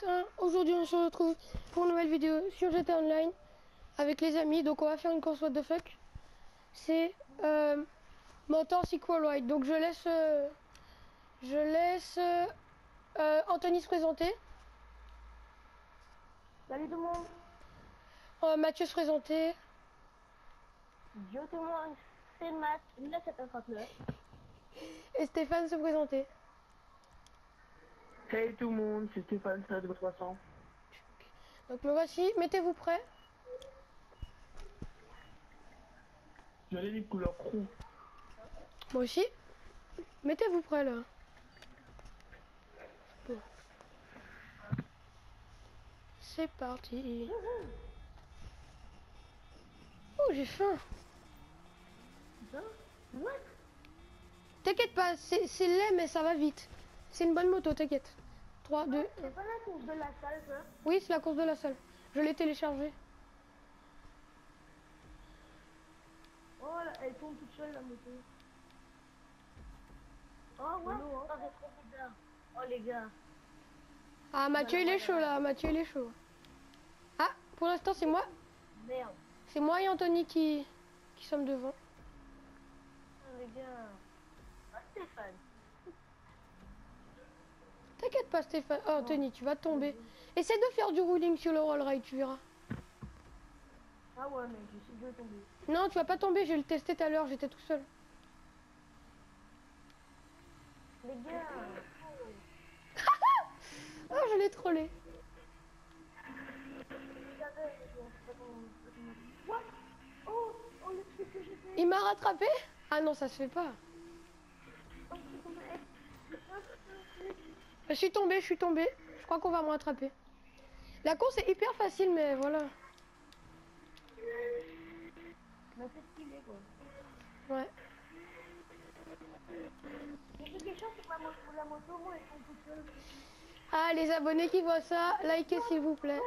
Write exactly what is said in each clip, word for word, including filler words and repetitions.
matin, aujourd'hui on se retrouve pour une nouvelle vidéo sur G T A Online avec les amis. Donc on va faire une course what the fuck. C'est euh, Motor Sequel Ride. Donc je laisse euh, je laisse euh, euh, Anthony se présenter. Salut tout le monde. euh, Mathieu se présenter. Yo tout le monde, c'est Matt, là c'est un trente-neuf. Et Stéphane se présenter. Salut tout le monde, c'est Stéphane, ça de trois cents. Donc me voici, mettez-vous prêts. J'allais les couleurs roux. Moi aussi. Mettez-vous prêts là. Bon. C'est parti. Oh, j'ai faim. What? T'inquiète pas, c'est c'est laid mais ça va vite. C'est une bonne moto, t'inquiète. trois, deux, un. C'est pas la course de la salle ça? Oui, c'est la course de la salle. Je l'ai téléchargée. Oh là, elle tourne toute seule la moto. Oh ouais, oh, c'est trop bizarre. Oh les gars. Ah, Mathieu il est chaud là, Mathieu il est chaud. Ah, pour l'instant c'est moi. Merde. C'est moi et Anthony qui, qui sommes devant. Oh les gars. Ah Stéphane. T'inquiète pas Stéphane. Oh Anthony, tu vas tomber. Essaie de faire du rolling sur le roll ride, tu verras. Ah ouais mec, je suis de tomber. Non, tu vas pas tomber, je vais le tester tout à l'heure, j'étais tout seul. Les gars. Oh, je l'ai trollé. What? Oh, oh le truc que j'ai fait. Il m'a rattrapé? Ah non, ça se fait pas. Oh, c'est tombé. Je suis tombé, je suis tombé. Je crois qu'on va me rattraper. La course est hyper facile, mais voilà. Mais c'est stylé quoi. Ouais. Mais c'est quelque chose, c'est que la moto, la moto, moi, elle tombe toute seule. Ah, les abonnés qui voient ça, likez s'il vous plaît.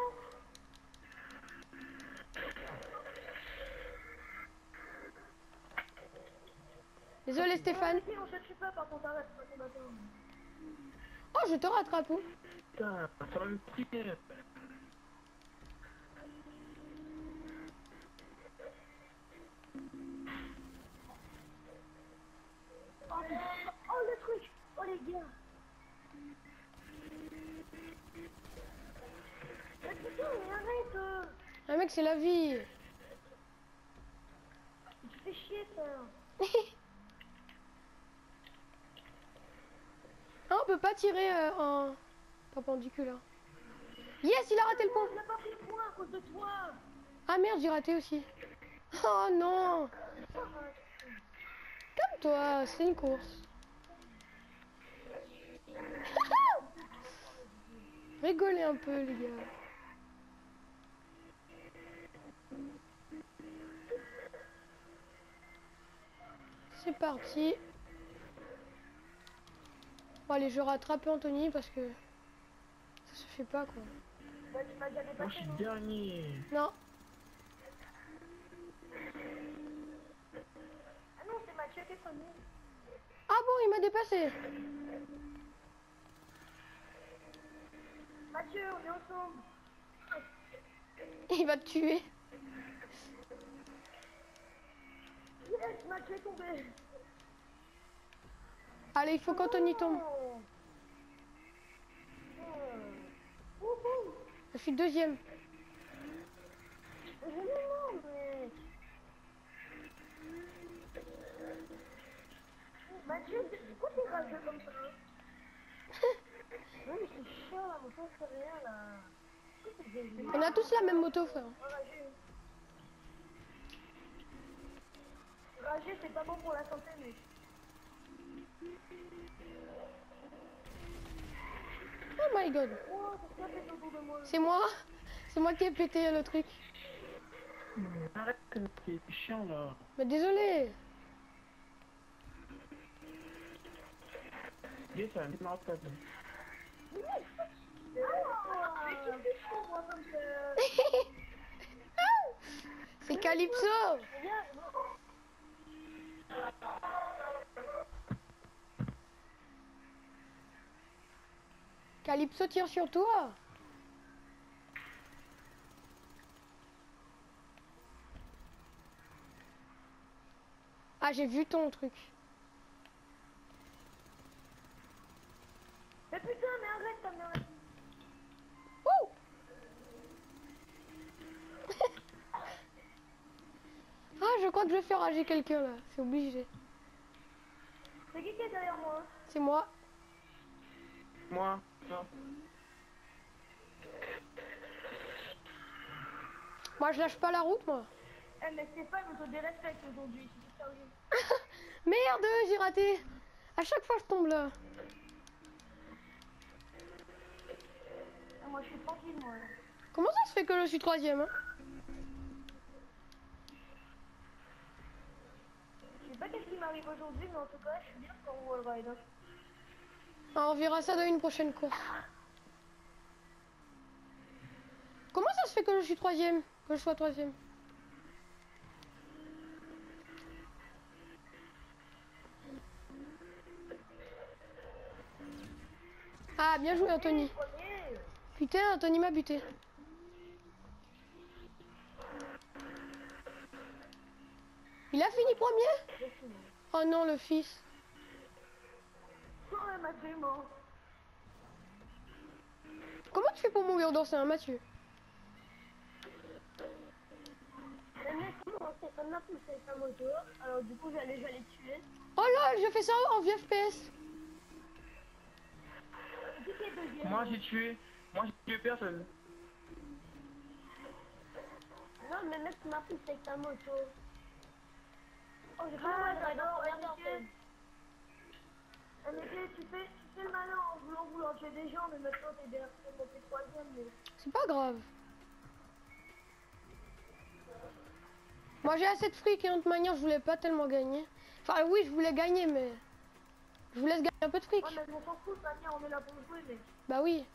Désolé Stéphane. Si, on se tue pas par contre, arrête, pas ton bâtard. Oh, je te rattrape. Où Putain, ça va me piquer. Oh, oh le truc. Oh les gars. Mais putain, mais arrête euh. Ah mec, c'est la vie. Tu fais chier ça. Ah, on peut pas tirer euh, en perpendiculaire. Yes, il a raté le point. Il a pas pris le point à cause de toi. Ah merde, j'ai raté aussi. Oh non. Calme-toi, c'est une course. Rigolez un peu les gars. C'est parti. Bon allez, je rattrape Anthony parce que ça se fait pas quoi. Bah, tu m'as déjà Moi je dépassé, suis non? dernier. Non. Ah non, c'est Mathieu qui est premier. Ah bon, il m'a dépassé. Mathieu, on est ensemble. Il va te tuer. Yes, Mathieu est tombé. Allez, il faut qu'Anthony tombe. Oh. Oh. Ouhou. Je suis deuxième. Je me demande, mais... Mathieu, pourquoi t'es rageux comme ça? Non mais c'est chiant la moto, c'est rien là. On a tous la même moto, frère. Rager. Rager c'est pas bon pour la santé mais... Oh my god. Oh, pourquoi t'es autour de moi? C'est moi. C'est moi qui ai pété le truc. Arrête, c'est chiant là. Mais désolé. Yes, ça va me pas. Ah, mais tu fais chaud moi comme ça. C'est Calypso. Viens. Calypso tire sur toi. Ah, j'ai vu ton truc. Mais putain, mais arrête ta merde. Wouh. Ah, je crois que je vais faire rager quelqu'un là. C'est obligé. C'est qui qui est derrière moi? C'est moi. Moi, non. Moi, je lâche pas la route, moi. Eh mais Stéphane, on te dérespecte aujourd'hui, c'est sérieux. Merde, j'ai raté. À chaque fois, je tombe là. Ah, moi je suis tranquille moi. Là. Comment ça se fait que je suis troisième hein? Je sais pas qu'est-ce qui m'arrive aujourd'hui, mais en tout cas, je suis bien pour Wall Ride. Hein. Ah, on verra ça dans une prochaine course. Comment ça se fait que je suis troisième? Que je sois troisième? Ah, bien joué, Anthony. Premier. Putain, Anthony m'a buté. Il a fini premier? J'ai fini. Oh non, le fils. Oh, elle m'a tué, moi. Comment tu fais pour mourir dans ça, hein, Mathieu? Le mec, comment Stéphane m'a poussé avec sa moto, alors du coup, j'allais, j'allais tuer. Oh là, je fais ça en V F P S. Qui est deuxième? Moi j'ai tué. Moi j'ai tué personne. Non, mais mec, tu m'as poussé avec ta moto. Oh, j'ai pas ah, j'adore, regarde. Ah, mais tu fais, tu fais le malin en voulant vouloir tuer des gens, mais maintenant t'es bien monté troisième. Mais... C'est pas grave. Moi j'ai assez de fric et de toute manière je voulais pas tellement gagner. Enfin oui je voulais gagner mais je vous laisse gagner un peu de fric. Ouais mais on s'en fout, manière on est là pour jouer mec. Bah oui.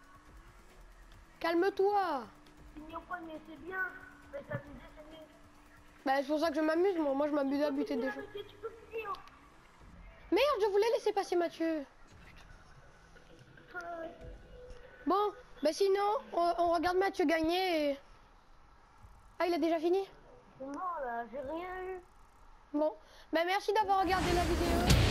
Calme-toi. Finir au premier c'est bien, mais t'amuser c'est mieux. Bah c'est pour ça que je m'amuse moi, moi je m'amuse à buter des gens. Tu peux finir. Merde je voulais laisser passer Mathieu. Euh... Bon bah sinon on, on regarde Mathieu gagner et... Ah il a déjà fini? Non là, j'ai rien eu. Bon, bah merci d'avoir regardé la vidéo.